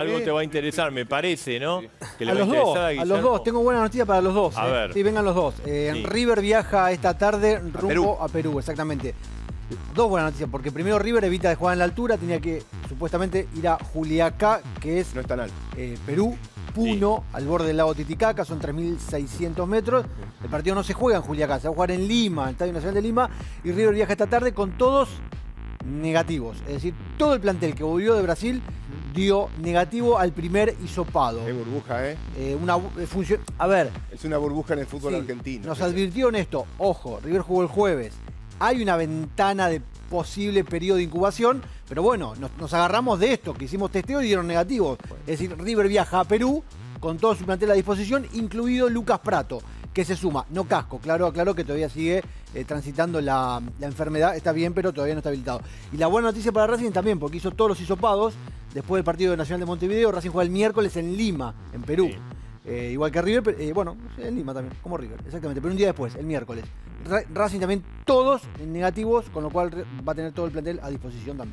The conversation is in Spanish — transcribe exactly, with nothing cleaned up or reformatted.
Algo te va a interesar, me parece, ¿no? Sí. Que le A va a los dos, interesar a a Guillermo. los dos. Tengo buena noticia para los dos. A eh. ver. Sí, vengan los dos. Eh, Sí. River viaja esta tarde rumbo Perú. a Perú, exactamente. Dos buenas noticias, porque primero River evita de jugar en la altura, tenía que supuestamente ir a Juliaca, que es No es tan alto. eh, Perú, Puno, al borde del lago Titicaca, son tres mil seiscientos metros. El partido no se juega en Juliaca, se va a jugar en Lima, en el Estadio Nacional de Lima, y River viaja esta tarde con todos negativos. Es decir, todo el plantel que volvió de Brasil dio negativo al primer hisopado. Es burbuja, ¿eh? Eh, una eh, función. A ver, Es una burbuja en el fútbol sí, argentino. nos advirtieron esto. Ojo, River jugó el jueves. Hay una ventana de posible periodo de incubación, pero bueno, nos, nos agarramos de esto, que hicimos testeo y dieron negativos. Es decir, River viaja a Perú con todo su plantel a disposición, incluido Lucas Prato, que se suma. No Casco, claro, claro que todavía sigue eh, transitando la, la enfermedad. Está bien, pero todavía no está habilitado. Y la buena noticia para Racing también, porque hizo todos los hisopados. Después del partido Nacional de Montevideo, Racing juega el miércoles en Lima, en Perú. Sí. Eh, igual que River, pero, eh, bueno, en Lima también, como River, exactamente, pero un día después, el miércoles. Ra- Racing también todos negativos, con lo cual va a tener todo el plantel a disposición también.